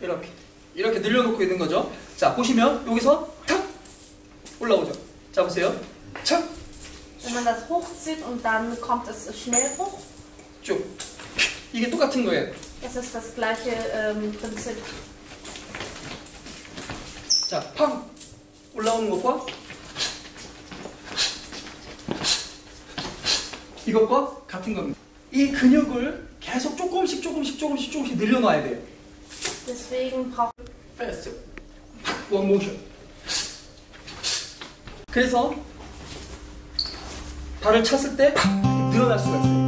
이렇게 늘려놓고 있는 거죠. 자, 보시면 여기서 탁 올라오죠. 자, 보세요. 탁. Wenn man das hochzieht und dann kommt es schnell hoch. 쭉. 이게 똑같은 거예요. Das ist das gleiche Prinzip. 자, 팡 올라오는 것과 이것과 같은 겁니다. 이 근육을 계속 조금씩 늘려놔야 돼요. Deswegen braucht Fast. One motion. 그래서 발을 찼을 때 늘어날 수가 있어요.